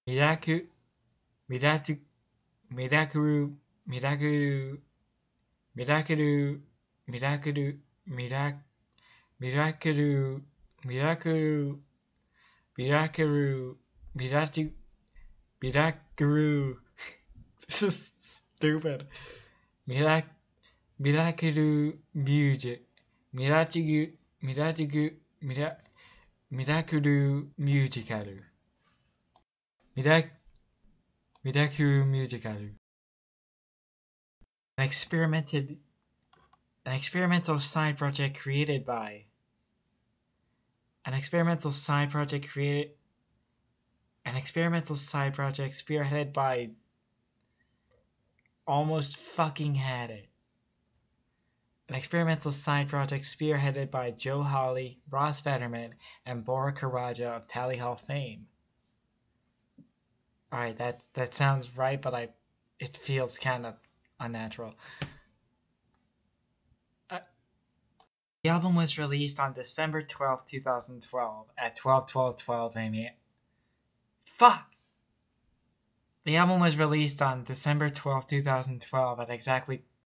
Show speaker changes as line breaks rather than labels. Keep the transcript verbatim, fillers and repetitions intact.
Miracle, miracle, miracle, miracle, miracle, miracle, miracle, miracle, miracle, miracle, miracle, miracle. This is stupid. Mirac, miracle music, miracle, miracle, miracle, miracle musical, mirac, miracle musical. An experimented, an experimental side project created by. An experimental side project created. An experimental side project spearheaded by. Almost fucking had it. An experimental side project spearheaded by Joe Hawley, Ross Fetterman, and Bora Karaja of Tally Hall fame. Alright, that that sounds right, but I it feels kind of unnatural. Uh, the album was released on December twelfth, twenty twelve at twelve twelve twelve a m. Fuck! The album was released on December twelfth, twenty twelve at exactly